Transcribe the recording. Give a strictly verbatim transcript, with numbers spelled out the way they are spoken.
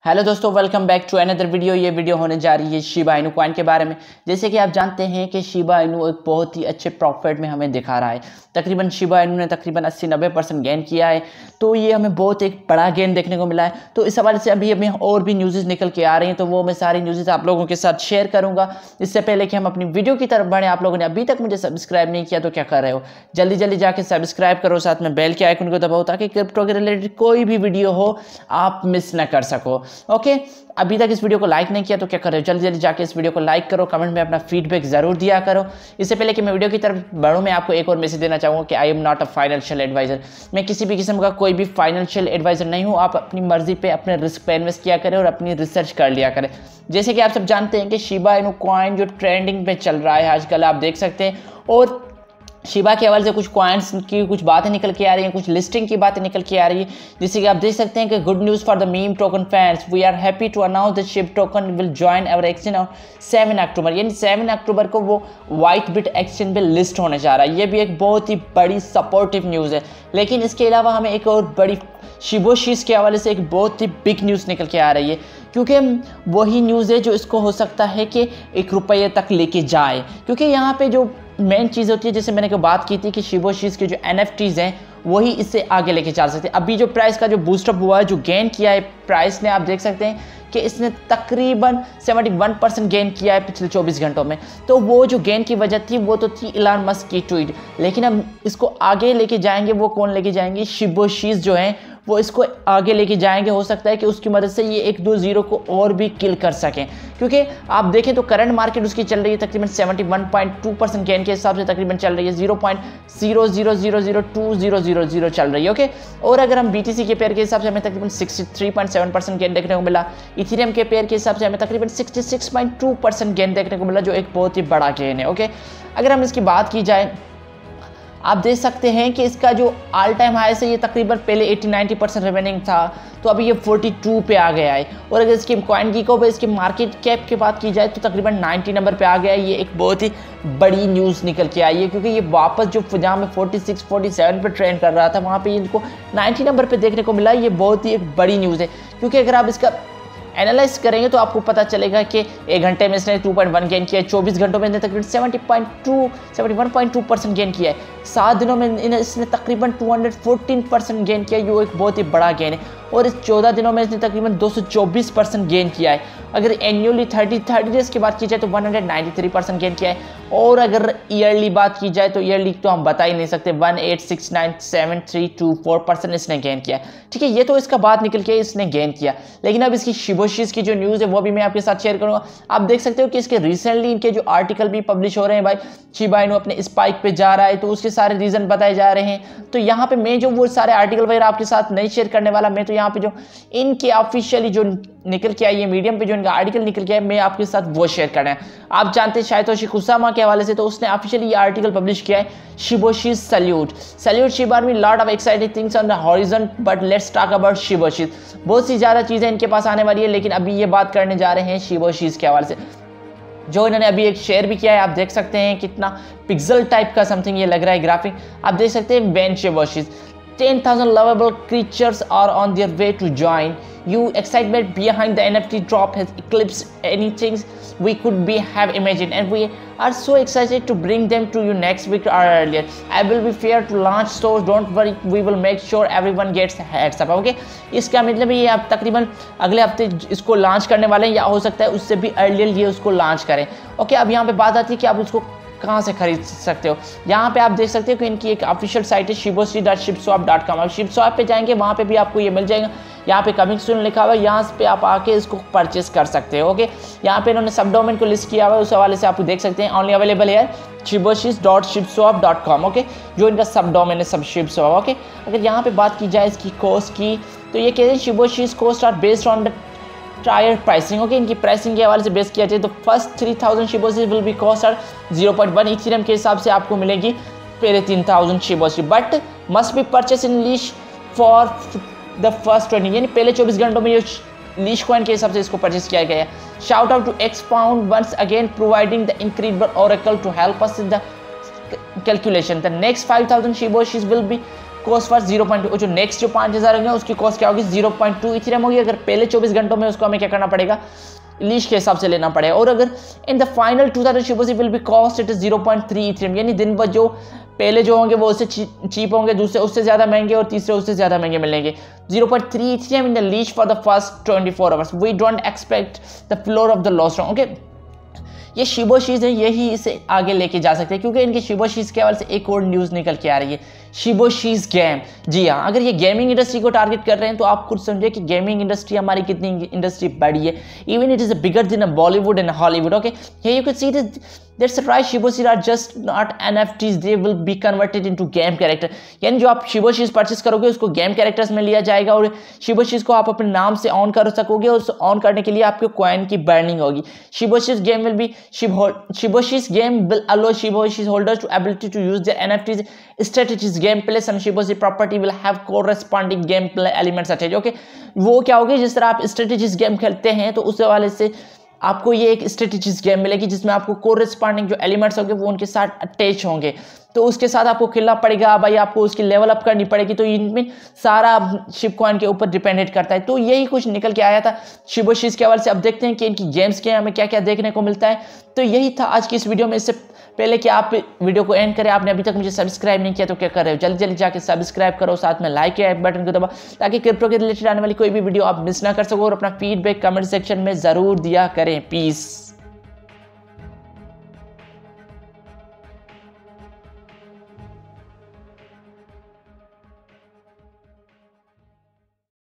Hello दोस्तों, welcome back to another video. ये video होने जा रही है शिबा इनू कॉइन के बारे में। जैसे कि आप जानते हैं कि शिबा इनू एक बहुत ही अच्छे प्रॉफिट में हमें दिखा रहा है। तकरीबन शिबा इनू ने तकरीबन अस्सी नब्बे परसेंट गेन किया है, तो ये हमें बहुत एक बड़ा गेन देखने को मिला है। तो इस हवाले से अभी अभी और भी न्यूज़ निकल के आ रही हैं, तो वो मैं सारी न्यूज़ आप लोगों के साथ शेयर करूँगा। इससे पहले कि हम अपनी वीडियो की तरफ बढ़ें, आप लोगों ने अभी तक मुझे सब्सक्राइब नहीं किया तो क्या कर रहे हो, जल्दी जल्दी जाके सब्सक्राइब करो, साथ में बेल के आइकन को दबाओ ताकि क्रिप्टो के रिलेटेड कोई भी वीडियो हो आप मिस ना कर सको। ओके, अभी तक इस वीडियो को लाइक नहीं किया तो क्या कर रहे हो, जल्दी जल्दी जाके इस वीडियो को लाइक करो, कमेंट में अपना फीडबैक जरूर दिया करो। इससे पहले कि मैं वीडियो की तरफ बढ़ूं, मैं आपको एक और मैसेज देना चाहूँगा कि I am not a financial advisor. मैं किसी भी किस्म का कोई भी फाइनेंशियल एडवाइजर नहीं हूँ। आप अपनी मर्जी पे अपने रिस्क पे इन्वेस्ट किया करें और अपनी रिसर्च कर लिया करें। जैसे कि आप सब जानते हैं कि शिबा इनू कॉइन जो ट्रेंडिंग पे चल रहा है आजकल, आप देख सकते हैं। और शिबा के हवाले से कुछ कॉइन्स की कुछ बातें निकल के आ रही हैं, कुछ लिस्टिंग की बातें निकल के आ रही है। जैसे कि आप देख सकते हैं कि good news for the meme token fans, we are happy to announce the Shib token will join our exchange on seven October. यानी सेवन अक्टूबर को वो वाइट बिट एक्सचेंज पे लिस्ट होने जा रहा है। ये भी एक बहुत ही बड़ी सपोर्टिव न्यूज़ है। लेकिन इसके अलावा हमें एक और बड़ी शिबोशीज के हवाले से एक बहुत ही बिग न्यूज़ निकल के आ रही है, क्योंकि वही न्यूज़ है जो इसको हो सकता है कि एक रुपये तक लेके जाए। क्योंकि यहाँ पे जो मेन चीज़ होती है, जैसे मैंने को बात की थी कि शिबोशीज के जो एनएफटीज हैं वही इससे आगे लेके जा सकते हैं। अभी जो प्राइस का जो बूस्टअप हुआ है, जो गेन किया है प्राइस ने, आप देख सकते हैं कि इसने तकरीबन इकहत्तर परसेंट गेन किया है पिछले चौबीस घंटों में। तो वो जो गेन की वजह थी वो तो थी इलान मस्क की ट्वीट, लेकिन अब इसको आगे लेके जाएंगे। वो कौन लेके जाएंगे? शिबोशीज जो हैं वो इसको आगे लेके जाएंगे। हो सकता है कि उसकी मदद से ये एक दो जीरो को और भी किल कर सकें, क्योंकि आप देखें तो करंट मार्केट उसकी चल रही है तकरीबन इकहत्तर पॉइंट दो परसेंट गेन के हिसाब से तकरीबन चल रही है zero point zero zero zero zero two zero zero zero चल रही है। ओके, और अगर हम बीटीसी के पेयर के हिसाब से हमें तकरीबन तिरसठ पॉइंट सात परसेंट गेन देखने को मिला। इथेरियम के पेयर के हिसाब से हमें तकरीबन छियासठ पॉइंट दो परसेंट गेन देखने को मिला, जो एक बहुत ही बड़ा गेन है। ओके, अगर हम इसकी बात की जाए, आप देख सकते हैं कि इसका जो ऑल टाइम हाई से ये तकरीबन पहले अस्सी नब्बे परसेंट रिमेनिंग था, तो अभी ये बयालीस पे आ गया है। और अगर इसकी कॉइन गीको पे इसकी मार्केट कैप की बात की जाए तो तकरीबन नब्बे नंबर पे आ गया है। ये एक बहुत ही बड़ी न्यूज़ निकल के आई है, क्योंकि ये वापस जो जहाँ में छियालीस सैंतालीस पे ट्रेंड कर रहा था, वहाँ पे इनको नब्बे नंबर पे देखने को मिला। ये बहुत ही एक बड़ी न्यूज़ है, क्योंकि अगर आप इसका एनालाइज करेंगे तो आपको पता चलेगा कि एक घंटे में इसने दो पॉइंट एक गेन किया है, चौबीस घंटों में इसने तकरीबन सत्तर पॉइंट दो इकहत्तर पॉइंट दो परसेंट गेन किया है, सात दिनों में इसने तकरीबन दो सौ चौदह परसेंट गेन किया है। ये एक बहुत ही बड़ा गेन है। और इस चौदह दिनों में इसने तकरीबन दो सौ चौबीस परसेंट गेन किया है। अगर एनुअली थर्टी थर्टी डेज की बात की जाए तो एक सौ तिरानवे परसेंट गेन किया है। और अगर ईयरली बात की जाए तो ईयरली तो हम बता ही नहीं सकते, one eight six nine seven three two four percent इसने गेन किया। ठीक है, ये तो इसका बात निकल के इसने गेन किया। लेकिन अब इसकी शिबोशीज की जो न्यूज़ है वो भी मैं आपके साथ शेयर करूँगा। आप देख सकते हो कि इसके रिसेंटली इनके जो आर्टिकल भी पब्लिश हो रहे हैं, भाई शिबा इनू अपने स्पाइक पे जा रहा है, तो उसके सारे रीज़न बताए जा रहे हैं। तो यहाँ पे मैं जो वो सारे आर्टिकल वगैरह आपके साथ नहीं शेयर करने वाला, मैं तो यहाँ पे जो इनके ऑफिशियली जो निकल के आई है, मीडियम पे जो इनका आर्टिकल निकल के आया, मैं आपके साथ वो शेयर करना है। आप जानते हैं सातोशी कुसामा के हवाले से, तो उसने ऑफिशियली ये आर्टिकल पब्लिश किया है, शिबोशीज सैल्यूट सैल्यूट शिबा में lot of exciting things on the horizon, but let's talk about Shiboshis. बहुत सी ज़्यादा चीज़ें इनके पास आने वाली है, लेकिन अभी ये बात करने जा रहे हैं शिबोशीज के हवाले से, जो इन्होंने अभी एक शेयर भी किया है। आप देख सकते हैं कितना पिक्सल टाइप का समथिंग ये लग रहा है ग्राफिक। आप देख सकते हैं ban Shiboshis, ten thousand lovable creatures are on their way to join you. Excitement behind the N F T drop has eclipsed anything we could be have imagined, and we are so excited to bring them to you next week or earlier. I will be fair to launch, so don't worry, we will make sure everyone gets heads up. Okay, इसका मतलब ये आप तकरीबन अगले हफ्ते इसको launch करने वाले हैं, या हो सकता है उससे भी अर्लियर ये उसको लॉन्च करें। ओके okay, अब यहाँ पे बात आती है कि आप उसको कहाँ से खरीद सकते हो। यहाँ पे आप देख सकते हो कि इनकी एक ऑफिशियल साइट है Shiboshi dot ShibaSwap dot com. आप शिबस्वैप पे जाएंगे, वहाँ पे भी आपको ये मिल जाएगा। यहाँ पे कमिंग सून लिखा हुआ है, यहाँ पे आप आके इसको परचेस कर सकते हो। ओके, यहाँ पे इन्होंने सब डोमेन को लिस्ट किया हुआ है, उस हवाले से आप देख सकते हैं ओनली अवेलेबल है Shiboshis dot ShibaSwap dot com. Okay, जो इनका सब डोमेन है सब शिबस्वैप। ओके, अगर यहाँ पे बात की जाए इसकी कॉस्ट की, तो ये कह रहे हैं Shiboshis cost are based on the tier pricing. Okay, इनकी प्राइसिंग के हवाले से बेस किया जाए तो first three thousand Shiboshis will be cost are zero point one Ethereum के हिसाब से आपको मिलेगी पहले तीन thousand Shiboshis, but must be purchase in leash for the first twenty, यानी पहले चौबीस घंटों में ये लीश कॉइन के हिसाब से इसको परचेस किया गया है। Shout out to expound once again providing the incredible oracle to help us in the calculation. The next five thousand Shiboshis will be cost for zero point two, जो next जो पाँच हज़ार होंगे उसकी कॉस्ट क्या होगी, जीरो पॉइंट टू इथेरियम होगी। अगर पहले चौबीस घंटों में उसको हमें क्या करना पड़ेगा, लीज के हिसाब से लेना पड़ेगा। और अगर in the final two thousand Shiboshi will be cost it is zero point three Ethereum, यानी दिन भर जो पहले जो होंगे वो उससे चीप होंगे, दूसरे उससे ज़्यादा महंगे और तीसरे उससे ज़्यादा महंगे मिलेंगे। Zero point three Ethereum in the lease for the first twenty four hours, we don't expect the floor of the loss wrong. Okay, ये शिबोशीज है, यही इसे आगे लेके जा सकते हैं, क्योंकि इनके शिबोशीज के हवाले से एक और न्यूज़ निकल के आ रही है, शिबोशीज गेम। जी हाँ, अगर ये गेमिंग इंडस्ट्री को टारगेट कर रहे हैं तो आप खुद समझे कि गेमिंग इंडस्ट्री हमारी कितनी इंडस्ट्री बड़ी है। Even it is bigger than Bollywood and Hollywood. Okay, here you can see this, that's right, Shiboshis are just not NFTs, they will be converted into game character. यानी जो आप शिबोशीज परचेस करोगे उसको game characters में लिया जाएगा और शिबोशीज को आप अपने नाम से ऑन कर सकोगे और उसे ऑन करने के लिए आपको कॉइन की बर्निंग होगी। Shiboshis game will be Shiboshis game will allow Shiboshis holders to ability to use their NFTs strategies gameplay, some Shiboshi property will have corresponding gameplay elements attached। Okay, वो क्या होगी, जिस तरह आप strategies गेम खेलते हैं तो उस वाले से आपको ये एक strategies गेम मिलेगी जिसमें आपको corresponding जो एलिमेंट्स होंगे वो उनके साथ अटैच होंगे, तो उसके साथ आपको खेलना पड़ेगा भाई, आपको उसकी लेवल अप करनी पड़ेगी। तो इनमें सारा शिब कॉइन के ऊपर डिपेंडेंट करता है। तो यही कुछ निकल के आया था शिबोशीज के हवाले से। अब देखते हैं कि इनकी गेम्स के हमें क्या क्या देखने को मिलता है। तो यही था आज की इस वीडियो में। इससे पहले कि आप वीडियो को एंड करें, आपने अभी तक मुझे सब्सक्राइब नहीं किया तो क्या कर रहे हो, जल्दी जल्दी जाके सब्सक्राइब करो, साथ में लाइक के बटन को दबाओ ताकि क्रिप्टो के रिलेटेड आने वाली कोई भी वीडियो आप मिस ना कर सको। और अपना फीडबैक कमेंट सेक्शन में ज़रूर दिया करें। पीस।